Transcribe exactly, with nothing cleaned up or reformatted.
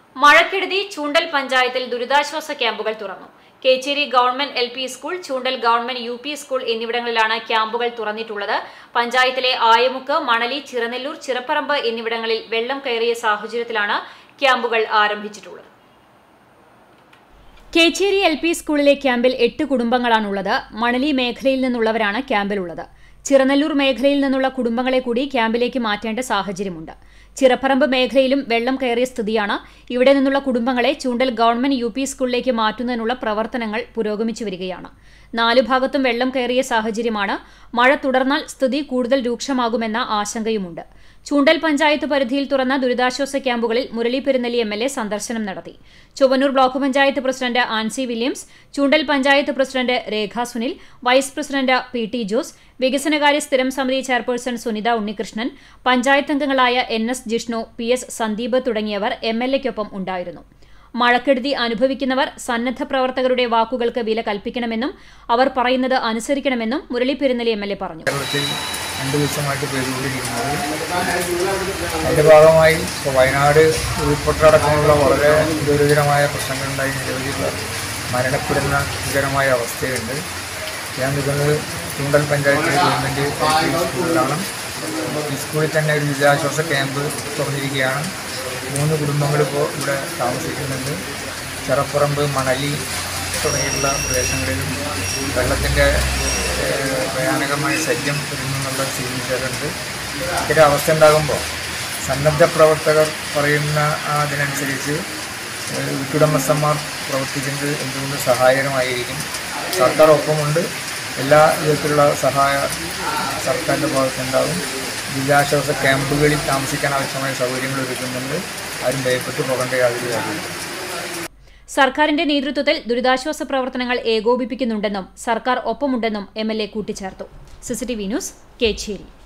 മഴക്കെടുതി ചൂണ്ടൽ പഞ്ചായത്തിൽ ദുരിതാശ്വാസ ക്യാമ്പുകൾ തുറന്നു. Kecheri government L P school, Choondal government U P school എന്നിവിടങ്ങളിലാണ് ക്യാമ്പുകൾ തുറന്നിട്ടുള്ളത്. പഞ്ചായത്തിലെ ആയമുക്ക്, മണലി, ചിറനെല്ലൂർ, ചിറപ്പറമ്പ് എന്നിവിടങ്ങളിൽ വെള്ളം കയറിയ സാഹചര്യത്തിലാണ് ക്യാമ്പുകൾ ആരംഭിച്ചിട്ടുള്ളത്. കേച്ചേരി എൽ പി സ്കൂളിലെ ക്യാമ്പിൽ എട്ട് കുടുംബങ്ങളാണുള്ളത്. മണലി മേഖലയിൽ നിന്നുള്ളവരാണ് ക്യാമ്പിലുള്ളത്. ചിറനെല്ലൂർ മേഖലയിൽ നിന്നുള്ള കുടുംബങ്ങളെ കൂടി ക്യാമ്പിലേക്ക് മാറ്റേണ്ട സാഹചര്യമുണ്ട്. ചിറപ്പറമ്പ് മേഖലയിലും വെള്ളം കയറിയ സ്ഥിതിയാണ്. ഇവിടെ നിന്നുള്ള കുടുംബങ്ങളെ ചൂണ്ടൽ ഗവൺമെന്റ് യു പി സ്കൂളിലേക്ക് മാറ്റുന്നതിനുള്ള പ്രവർത്തനങ്ങൾ പുരോഗമിച്ചു വരികയാണ്. നാലു ഭാഗത്തും വെള്ളം കയറിയ സാഹചര്യമാണ്. മഴ തുടർന്നാൽ സ്ഥിതി കൂടുതൽ രൂക്ഷമാകുമെന്ന ആശങ്കയുമുണ്ട്. ചൂണ്ടൽ പഞ്ചായത്ത് പരിധിയിൽ തുറന്ന ദുരിതാശ്വാസ ക്യാമ്പുകളിൽ Murali Perunnelli M L A സന്ദർശനം നടത്തി. Chowwannur block panchayat president Ancy Williams, Choondal panchayat president Rekha Sunil, vice president P T Jose, വികസനകാര്യ സ്ഥിരം സമിതി ചെയർപേഴ്സൺ സുനിത ഉണ്ണികൃഷ്ണൻ, പഞ്ചായത്ത് അംഗങ്ങളായ N S Jishnu, P S Sandeep തുടങ്ങിയവർ എം എൽ എക്കൊപ്പം ഉണ്ടായിരുന്നു. മഴക്കെടുതി അനുഭവിക്കുന്നവർ സന്നദ്ധ പ്രവർത്തകരുടെ വാക്കുകൾക്ക് വില കൽപ്പിക്കണമെന്നും അവർ പറയുന്നത് അനുസരിക്കണമെന്നും Murali Perunnelli M L A പറഞ്ഞു. രണ്ട് ദിവസമായിട്ട് പെയ്തുകൊണ്ടിരിക്കുന്നത് അതിൻ്റെ ഭാഗമായി ഇപ്പോൾ വയനാട് ഉൾപ്പെട്ടടക്കമുള്ള വളരെ ഗുരുതരമായ പ്രശ്നങ്ങളുണ്ടായി നിരവധി മരണപ്പെടുന്ന ഗുരുതരമായ അവസ്ഥയുണ്ട്. ഞാൻ നിൽക്കുന്നത് ചൂണ്ടൽ പഞ്ചായത്തിലെ ഗവൺമെൻറ് സ്കൂളിലാണ്. ഈ സ്കൂളിൽ തന്നെ ഒരു ദുരിതാശ്വാസ ക്യാമ്പ് തുറന്നിരിക്കുകയാണ്. മൂന്ന് കുടുംബങ്ങളിപ്പോൾ ഇവിടെ താമസിക്കുന്നുണ്ട്. ചിറപ്പറമ്പ്, മണലി തുടങ്ങിയിട്ടുള്ള പ്രദേശങ്ങളിലും വെള്ളത്തിൻ്റെ ഭയാനകമായ ശല്യം വരുന്നുള്ള സ്ഥിതിവിശേഷമുണ്ട്. ഇത്തരം അവസ്ഥ ഉണ്ടാകുമ്പോൾ സന്നദ്ധ പ്രവർത്തകർ പറയുന്ന അതിനനുസരിച്ച് വീട്ടുടമസ്ഥന്മാർ പ്രവർത്തിക്കുന്നത് എന്തുകൊണ്ട് സഹായകരമായിരിക്കും. സർക്കാർ ഒപ്പമുണ്ട്. എല്ലാ വിധത്തിലുള്ള സഹായ സർക്കാരിൻ്റെ ഭാഗത്തുണ്ടാകും. ദുരിതാശ്വാസ ക്യാമ്പുകളിൽ താമസിക്കാൻ ആവശ്യമായ സൗകര്യങ്ങൾ ഒരുക്കുന്നുണ്ട്. ആരും ഭയപ്പെട്ടു പോകേണ്ട യാതൊരു കാര്യമില്ല. സർക്കാരിന്റെ നേതൃത്വത്തിൽ ദുരിതാശ്വാസ പ്രവർത്തനങ്ങൾ ഏകോപിപ്പിക്കുന്നുണ്ടെന്നും സർക്കാർ ഒപ്പമുണ്ടെന്നും എം എൽ എ കൂട്ടിച്ചേർത്തു. CCTV news, Kecheri.